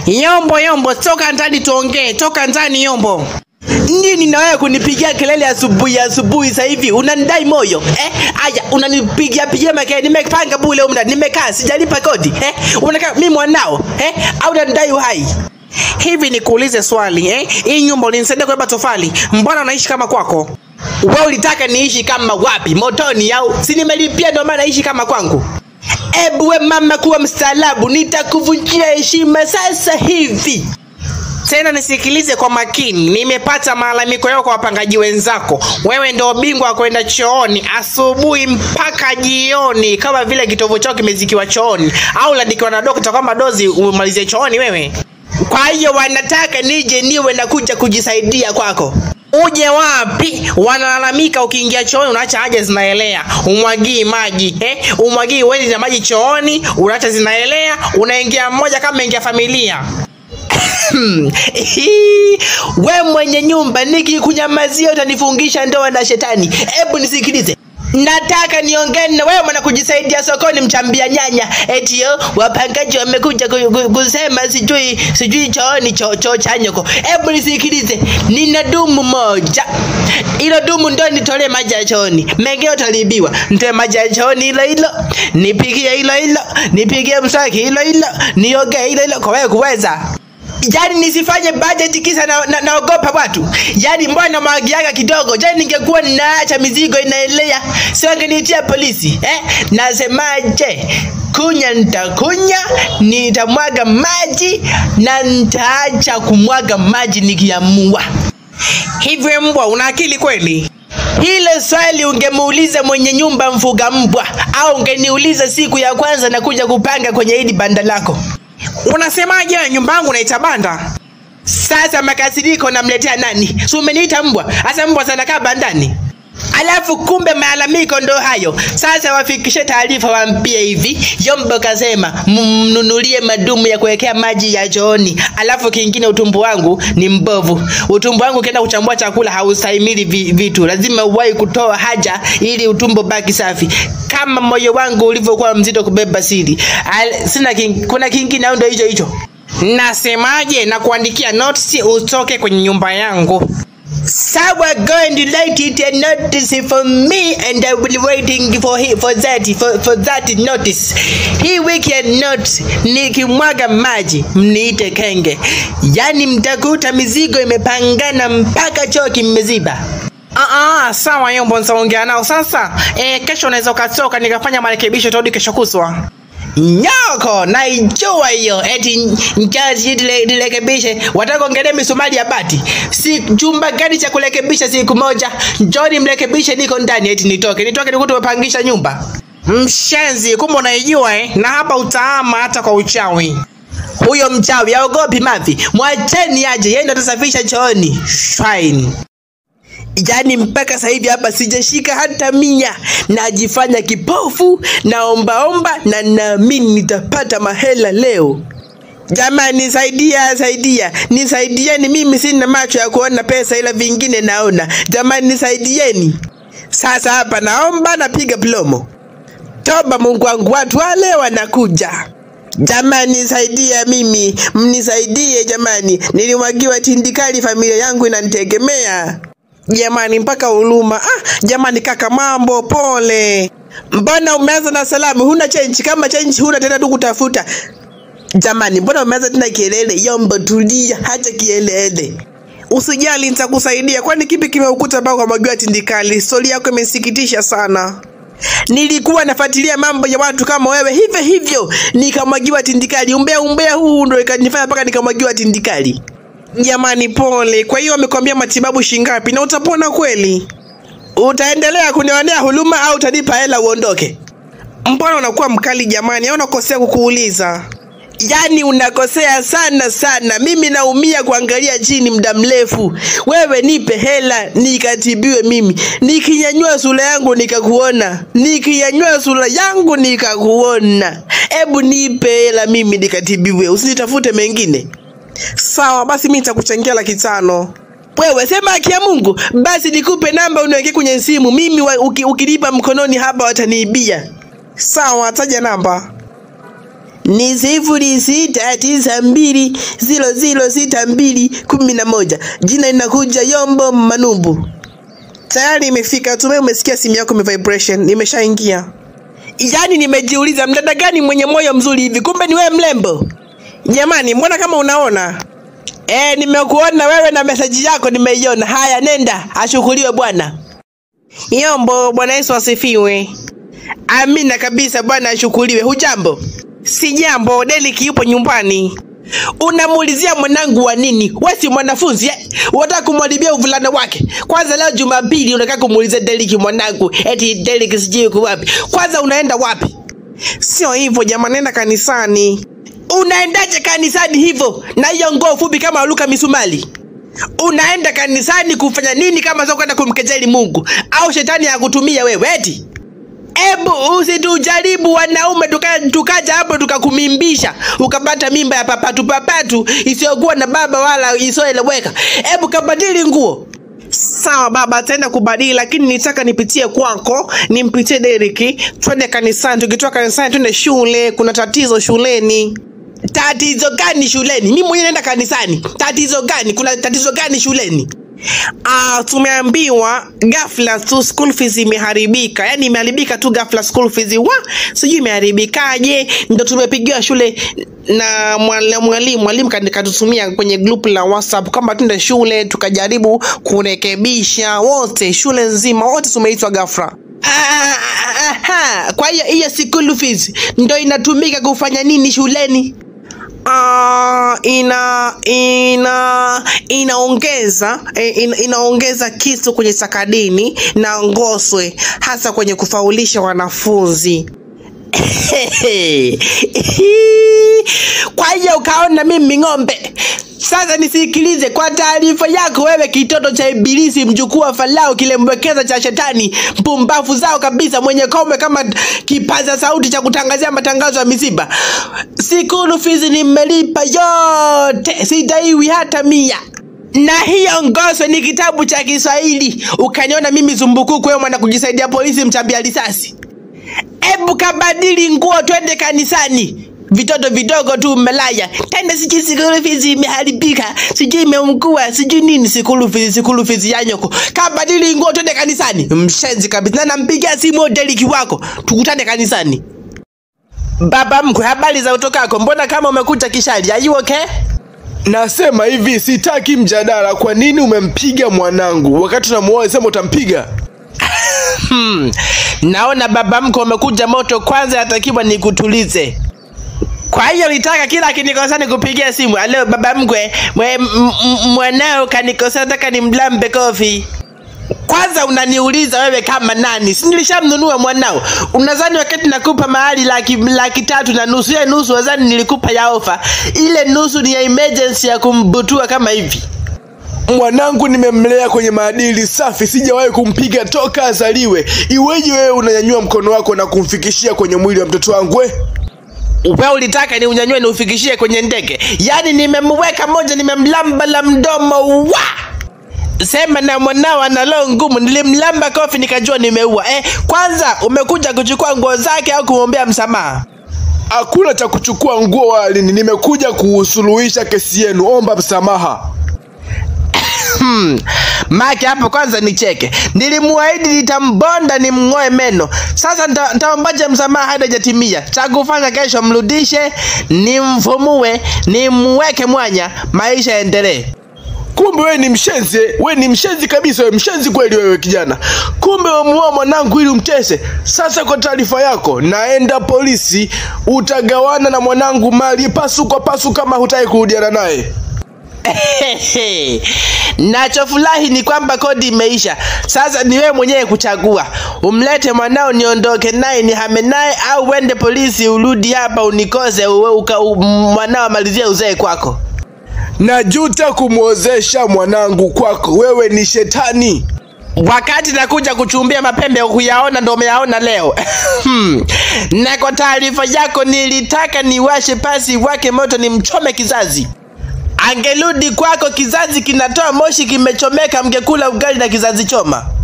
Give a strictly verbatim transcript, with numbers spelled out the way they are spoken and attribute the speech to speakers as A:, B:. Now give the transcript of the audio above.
A: Yombo Yombo, toka ndani tuongee, toka ndani Yombo. Nini na wewe kunipigia kelele asubuhi asubuhi sasa hivi? Unanidai moyo? Eh? Aya, unanipigia pigia makelele, nimepanga bure umda, nimekaa sijalipa kodi. Eh? Unakaa mimi mwanao? Eh? Au unanidai uhai? Hivi nikuulize swali, eh? Hii nyumba ulinisaidia kubeba tofali. Mbona unaishi kama kwako? Wewe ulitaka niishi kama wapi? Motoni au? Si nimelipia ndio maana naishi kama kwangu. Ebu we mama kuwa mstaarabu, nitakuvunjia heshima sasa hivi. Tena nisikilize kwa makini, nimepata malalamiko yako kwa wapangaji wenzako. Wewe ndio bingwa kwenda chooni asubuhi mpaka jioni kama vile kitovu chako kimezikiwa chooni, au ladikiwa na dokta kama dozi umalize chooni wewe. Kwa hiyo wanataka nije niwe na kuja kujisaidia kwako. Uje wapi? Wanalalamika ukiingia chooni unaacha haja zinaelea, umwagii maji, eh? Umwagii wewe na maji chooni, unaacha zinaelea, unaingia mmoja kama ingia familia. Wewe mwenye nyumba nikikunyamazia utanifungisha ndoa na shetani. Hebu nisikilize. Nataka niongee na wewe mwana kujisaidia sokoni mchambia nyanya. Eti yo wapangaji wamekuja kusema sijui sijui chooni cho cho chanyoko. Hebu nisikilize. Nina dumu moja. Ilo dumu ndo nitolee maji ya chooni. Mengine utalibiwa. Nitoe maji ya chooni hilo hilo. Nipigie hilo hilo. Nipigie mswaki hilo hilo. Nioge hilo hilo kwa wewe kuweza. Yaani nisifanye budget kisa na, na, naogopa watu. Yaani mbona maagiaga kidogo? Yaani ningekuwa ninaacha mizigo inaelea, sio angenitia polisi. Eh? Nasemaje? Kunya nitakunya, nitamwaga maji na nitaacha kumwaga maji nikiamua. Hivi mbwa una akili kweli? Hile swali ungemuuliza mwenye nyumba mfuga mbwa, au ungeniuliza siku ya kwanza na kuja kupanga kwenye hili banda lako. Unasemaje nyumba yangu naita banda? Sasa makasiriko namletea nani? Si umeniita mbwa? Sasa mbwa sana kaa bandani. Alafu kumbe malalamiko ndo hayo. Sasa wafikishe taarifa waambie hivi, Yombo kasema mnunulie madumu ya kuwekea maji ya chooni. Alafu kingine utumbo wangu ni mbovu. Utumbo wangu kienda kuchambua chakula haustahimili vitu. Lazima uwahi kutoa haja ili utumbo baki safi. Kama moyo wangu ulivyokuwa mzito kubeba siri. Al, sina king, kuna kingine au ndo hicho hicho? Nasemaje na kuandikia notes utoke kwenye nyumba yangu. Sawa, go and write it a notice for me and I will be waiting for he, for that for, for that notice. Hii weekend note nikimwaga maji mniite kenge. Yaani mtakuta mizigo imepangana mpaka choo kimeziba. Ah ah, sawa Yombo nitaongea nao sasa. Eh, kesho unaweza ukatoka nikafanya marekebisho turudi kesho kuswa. Nyoko, naijua hiyo. Eti njazi dilekebishe. Wataka ongelee misumari ya bati. Si chumba gani cha kulekebisha siku moja. Njoni mlekebishe niko ndani. Eti nitoke. Nitoke nikutu wapangisha nyumba. Mshenzi, kumbe unaijua eh. Na hapa utaama hata kwa uchawi. Huyo mchawi haogopi mavi. Mwacheni aje, yeye ndo atasafisha chooni. Fine. Yaani mpaka sasa hivi hapa sijashika hata mia, najifanya kipofu, naomba omba na naamini nitapata mahela leo. Jamani nisaidia, saidia, nisaidieni, mimi sina macho ya kuona pesa ila vingine naona. Jamani nisaidieni. Sasa hapa naomba napiga plomo. Toba Mungu wangu, watu wale wanakuja. Jamani nisaidia mimi, mnisaidie jamani. Nilimwagiwa tindikali, familia yangu inanitegemea. Jamani mpaka huruma. Ah, jamani kaka mambo pole. Mbona umeanza na salamu? Huna change? Kama change huna tena tu kutafuta. Jamani mbona umeanza tena kielele? Yombo tulia, hata kielele. Usijali nitakusaidia. Kwani kipi kimeukuta mpaka kwa magwa tindikali? Story yako imesikitisha sana. Nilikuwa nafuatilia mambo ya watu kama wewe hivyo hivyo, nikamwagiwa tindikali. Umbea umbea huu ndio ikanifanya mpaka nikamwagiwa tindikali. Jamani pole. Kwa hiyo wamekwambia matibabu shingapi na utapona kweli? Utaendelea kunionea huruma au utanipa hela uondoke? Mbona unakuwa mkali jamani? Au unakosea kukuuliza? Yaani unakosea sana sana. Mimi naumia kuangalia chini muda mrefu. Wewe nipe hela nikatibiwe mimi. Nikinyanyua sura yangu nikakuona. Nikinyanyua sura yangu nikakuona. Hebu nipe hela mimi nikatibiwe. Usinitafute mengine. Sawa basi mimi nitakuchangia laki tano. Wewe sema haki ya Mungu, basi nikupe namba uniweke kwenye simu. Mimi uki, ukilipa mkononi hapa wataniibia. Sawa, taja namba. ni sifuri sita tisa mbili ziro ziro sita mbili kumi na moja. Jina inakuja Yombo Manumbu. Tayari imefika. Tume umesikia simu yako ime vibration. Nimeshaingia. Yaani nimejiuliza mdada gani mwenye moyo mzuri hivi? Kumbe ni wewe mlembo. Jamani, mbona kama unaona? Eh, nimekuona wewe na message yako nimeiona. Haya, nenda ashukuriwe bwana. Yombo, Bwana Yesu asifiwe. Amina kabisa, bwana ashukuriwe. Hujambo? Si jambo, Derek yupo nyumbani. Unamuulizia mwanangu wa nini? Wewe si mwanafunzi eh? Unataka kumwalibia uvulana wake. Kwanza leo Jumapili unataka kumuulizia Derek mwanangu. Eti Derek sijui yuko wapi. Kwanza unaenda wapi? Sio hivyo jamani, nenda kanisani. Unaendaje kanisani hivyo? Na hiyo nguo fupi kama Luka misumali. Unaenda kanisani kufanya nini kama sio kwenda kumkejeli Mungu? Au shetani akutumia wewe eti? Ebu usitujaribu wanaume tukaja tukaja hapo tukakumimbisha ukapata mimba ya papatu papatu isiyokuwa na baba wala isiyoeleweka. Ebu kabadili nguo. Sawa baba, tena kubadili, lakini nitaka nipitie kwako, nimpitie Derek, twende kanisani. Tukitoka kanisani twende shule, kuna tatizo shuleni. Tatizo gani shuleni? Mimi mwenyewe naenda kanisani. Tatizo gani? Kuna tatizo gani shuleni? Ah, tumeambiwa ghafla tu school fees imeharibika. Yaani imeharibika tu ghafla school fees. Wa, sijui imeharibikaje. Ndio tumepigiwa shule na mwalimu mwalimu kanitutumia kwenye group la WhatsApp kama tunde shule tukajaribu kurekebisha wote, shule nzima wote tumeitwa ghafla. Ah, aha, kwa hiyo hiyo school fees ndio inatumika kufanya nini shuleni? Ah, uh, ina ina inaongeza ina, inaongeza kitu kwenye sakadini na ngoswe hasa kwenye kufaulisha wanafunzi. Kwa hiyo ukaona mimi ng'ombe. Sasa nisikilize kwa taarifa yako wewe kitoto cha ibilisi, mjukuu wa Farao, kile mbekeza cha shetani, mpumbavu zao kabisa, mwenye kombe kama kipaza sauti cha kutangazia matangazo ya misiba. School fees nimelipa yote, sidaiwi hata mia. Na hiyo ngoso ni kitabu cha Kiswahili. Ukaniona mimi zumbukuku wewe mwana kujisaidia polisi mchambia risasi. Ebu kabadili nguo twende kanisani. Vitoto vidogo tu mmelaya. Tena sijui school fees imeharibika, sijui imeungua, sijui nini school fees, school fees ya nyoko. Kabadili nguo twende kanisani. Mshenzi kabisa. Na nampigia simu Derek wako, tukutane kanisani. Baba mkwe, habari za utokako? Mbona kama umekuja kishali? Are you okay?
B: Nasema hivi, sitaki mjadala. Kwa nini umempiga mwanangu? Wakati tunamuoa sema utampiga.
A: Hmm. Naona baba mkwe umekuja moto, kwanza atakiwa nikutulize. Kwa hiyo nitaka kila kinikosa nikupigia simu. Alo baba mkwe, mwanao kanikosa nataka nimlambe kofi. Kwanza unaniuliza wewe kama nani? Si nilishamnunua mwanao. Unadhani wakati nakupa mahali laki laki tatu na nusu, ile nusu wazani nilikupa ya ofa. Ile nusu ni ya emergency ya kumbutua kama hivi.
B: Mwanangu nimemlea kwenye maadili safi, sijawahi kumpiga toka azaliwe. Iweje wewe unanyanyua mkono wako na kumfikishia kwenye mwili wa mtoto wangu we?
A: Wewe ulitaka ni unyanyue na ufikishie kwenye ndege. Yaani nimemweka moja nimemlamba la mdomo wa. Sema na mwanao ana roho ngumu, nilimlamba kofi nikajua nimeua. Eh, kwanza umekuja kuchukua nguo zake au kumwombea msamaha?
B: Hakuna cha kuchukua nguo wali, nimekuja kuusuluhisha kesi yenu, omba msamaha.
A: Hmm. Maki hapo kwanza nicheke. Nilimuahidi nitambonda nimngoe meno. Sasa nitaombaje msamaha hadi hajatimia? Cha kufanya kesho mrudishe, nimfumue, nimweke mwanya, maisha yaendelee.
B: Kumbe wewe ni mshenzi, wewe ni mshenzi kabisa, wewe mshenzi kweli wewe kijana. Kumbe umemuoa mwanangu ili umtese. Sasa kwa taarifa yako, naenda polisi, utagawana na mwanangu mali pasu kwa pasu kama hutaki kurudiana naye.
A: Nachofurahi ni kwamba kodi imeisha. Sasa ni wewe mwenyewe kuchagua. Umlete mwanao niondoke naye nihame naye, au uende polisi urudi hapa unikose uwe mwanao malizie uzee kwako.
B: Najuta kumuozesha mwanangu kwako, wewe ni shetani.
A: Wakati nakuja kuchumbia mapembe kuyaona ndo umeyaona leo. Hmm. Na kwa taarifa yako nilitaka niwashe pasi wake moto nimchome kizazi. Angerudi kwako kizazi kinatoa moshi kimechomeka, mngekula ugali na kizazi choma.